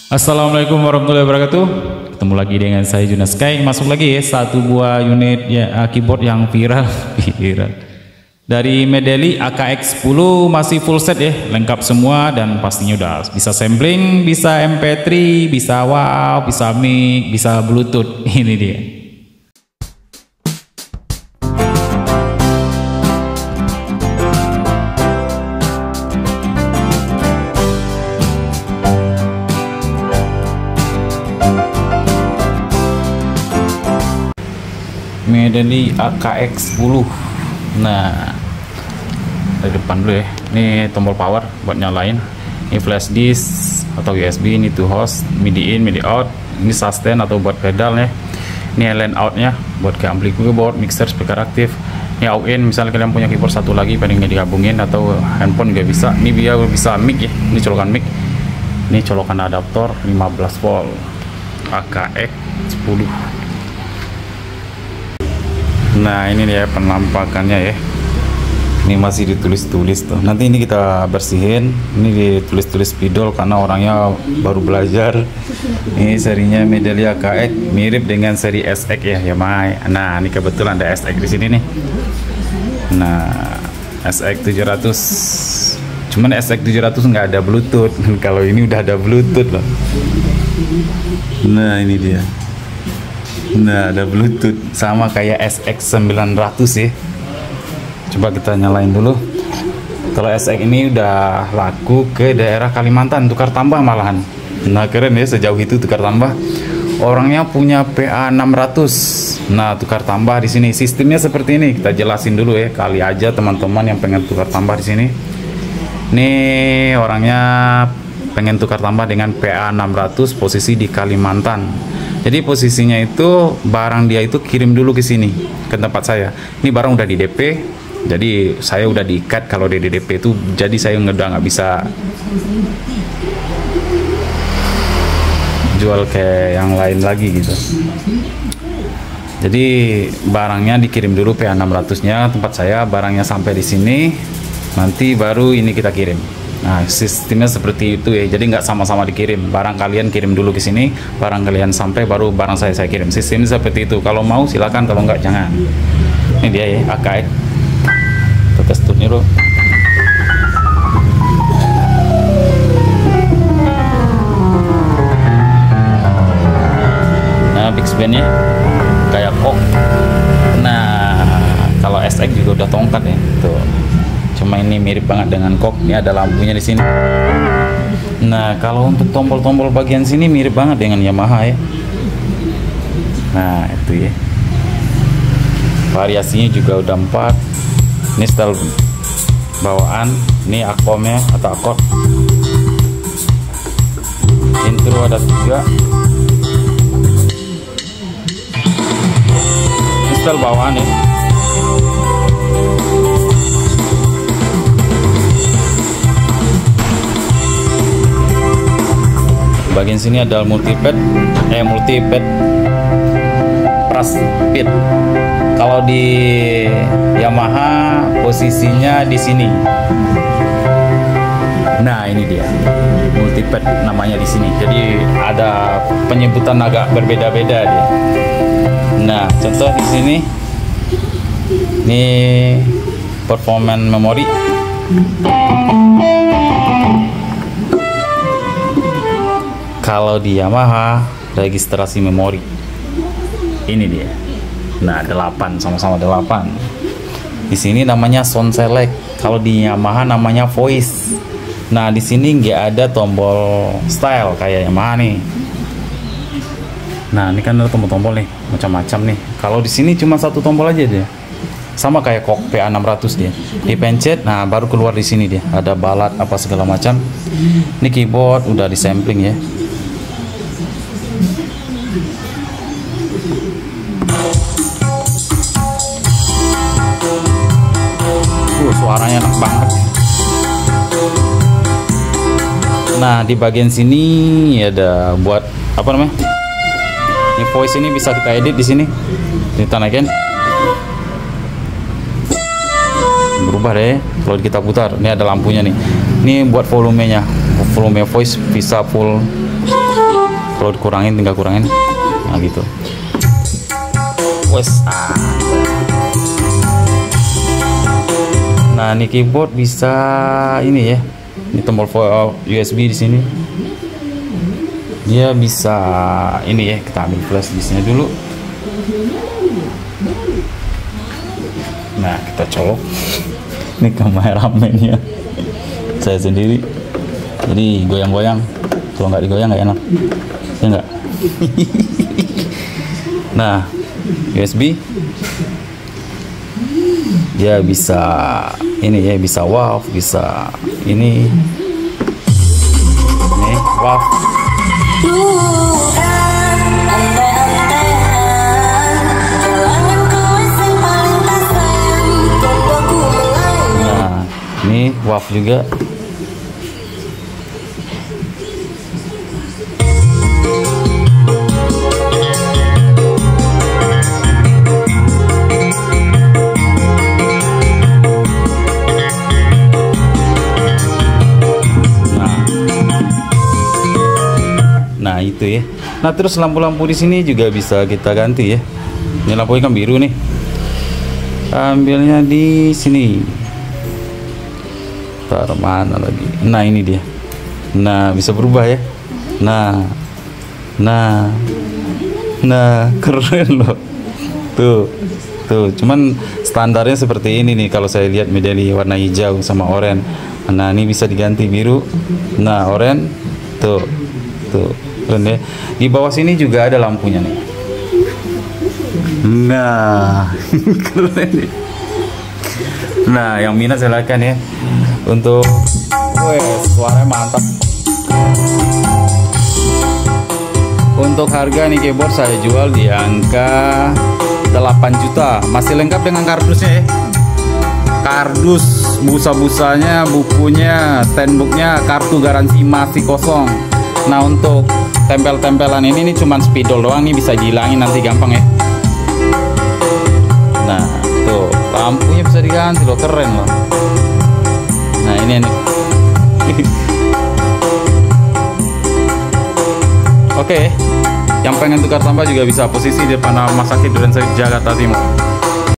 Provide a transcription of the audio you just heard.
Assalamualaikum warahmatullahi wabarakatuh. Ketemu lagi dengan saya Junas Sky. Masuk lagi ya satu buah unit ya, keyboard yang viral dari Medley AKX 10, masih full set ya, lengkap semua dan pastinya udah bisa sampling, bisa MP3, bisa WAV, bisa mic, bisa Bluetooth. Ini dia. Medley AKX 10. Nah, dari depan dulu ya. Ini tombol power buat nyalain. Ini flash disk atau USB, ini to host, MIDI in, MIDI out. Ini sustain atau buat pedal ya. Ini line outnya buat ke ampli keyboard, mixer, speaker aktif. Ini out in, misalnya kalian punya keyboard satu lagi pengen digabungin atau handphone juga bisa. Ini biar bisa mic ya. Ini colokan mic. Ini colokan adaptor 15 volt AKX 10. Nah, ini dia penampakannya ya. Ini masih ditulis-tulis tuh. Nanti ini kita bersihin. Ini ditulis-tulis spidol karena orangnya baru belajar. Ini serinya Medley AKX, mirip dengan seri SX ya, Yamaha. Nah, ini kebetulan ada SX di sini nih. Nah, SX 700. Cuman SX 700 nggak ada Bluetooth. Kalau ini udah ada Bluetooth loh. Nah, ini dia. Nah, ada Bluetooth sama kayak SX 900 ya. Coba kita nyalain dulu. Kalau SX ini udah laku ke daerah Kalimantan, tukar tambah malahan. Nah, keren ya, sejauh itu tukar tambah. Orangnya punya PA 600. Nah, tukar tambah di sini. Sistemnya seperti ini. Kita jelasin dulu ya, kali aja teman-teman yang pengen tukar tambah di sini. Nih, orangnya pengen tukar tambah dengan PA 600, posisi di Kalimantan. Jadi posisinya itu barang dia itu kirim dulu ke sini, ke tempat saya. Ini barang udah di DP, jadi saya udah diikat kalau di DP itu, jadi saya udah nggak bisa jual ke yang lain lagi gitu. Jadi barangnya dikirim dulu PA 600-nya tempat saya, barangnya sampai di sini, nanti baru ini kita kirim. Nah, sistemnya seperti itu ya. Jadi nggak sama-sama dikirim. Barang kalian kirim dulu ke sini, barang kalian sampai baru barang saya kirim. Sistemnya seperti itu. Kalau mau silakan, kalau nggak jangan. Ini dia ya, AKX. Kita tes tutnya dulu. Nah, big span-nya kayak kok. Nah, kalau SX juga udah tongkat ya. Tuh. Cuma ini mirip banget dengan kok. Ini ada lampunya di sini. Nah, kalau untuk tombol-tombol bagian sini mirip banget dengan Yamaha ya. Nah, itu ya. Variasinya juga udah 4. Ini style bawaan. Ini akomnya atau akord. Intro ada 3. Ini style bawaan ya. Bagian sini ada multipad plus pit. Kalau di Yamaha posisinya di sini. Nah, ini dia multipad namanya di sini. Jadi ada penyebutan agak berbeda-beda dia. Nah, contoh di sini. Ini performance memory. Kalau di Yamaha registrasi memori. Ini dia. Nah, 8, sama-sama 8. Di sini namanya sound select. Kalau di Yamaha namanya voice. Nah, di sini nggak ada tombol style kayak Yamaha nih. Nah, ini kan ada tombol-tombol nih, macam-macam nih. Kalau di sini cuma satu tombol aja dia. Sama kayak kok PA 600 dia. Dipencet, nah baru keluar di sini dia. Ada balat apa segala macam. Ini keyboard udah disampling ya. Suaranya enak banget. Nah, di bagian sini ada buat apa namanya? Ini voice ini bisa kita edit di sini. Kita naikin. Berubah deh kalau kita putar. Ini ada lampunya nih. Ini buat volumenya. Volume voice bisa full Kalau kurangin tinggal kurangin. Nah gitu. Wes. Nah, ini keyboard bisa ini ya. Ini tombol USB di sini. Dia bisa ini ya, kita ambil flash disknya dulu. Nah, kita colok. Ini kameramennya saya sendiri. Jadi goyang-goyang. Kalau nggak digoyang nggak enak. Ya nggak? Nah, USB dia bisa ini ya, bisa WAV, bisa ini WAV. Nah, ini WAV juga. Nah itu ya. Nah terus lampu-lampu di sini juga bisa kita ganti ya. Ini lampunya kan biru nih. Ambilnya di sini. Taruh mana lagi? Nah ini dia. Nah bisa berubah ya. Nah keren loh. Tuh. Cuman standarnya seperti ini nih. Kalau saya lihat medali warna hijau sama oranye. Nah ini bisa diganti biru. Nah oranye. Tuh. Keren ya. Di bawah sini juga ada lampunya nih. Nah, keren nih. Nah, yang minat silakan ya. Untuk, suaranya mantap. Untuk harga nih keyboard saya jual di angka 8 juta. Masih lengkap dengan kardusnya ya. Kardus, busa-busanya, bukunya, standbooknya, kartu garansi masih kosong. Nah untuk tempel-tempelan ini cuman spidol doang nih, bisa dihilangin nanti gampang ya. Nah tuh lampunya bisa diganti loh, keren loh. Nah ini nih. Oke, yang pengen tukar sampah juga bisa posisi di depan Rumah Sakit Durensawit Jakarta Timur.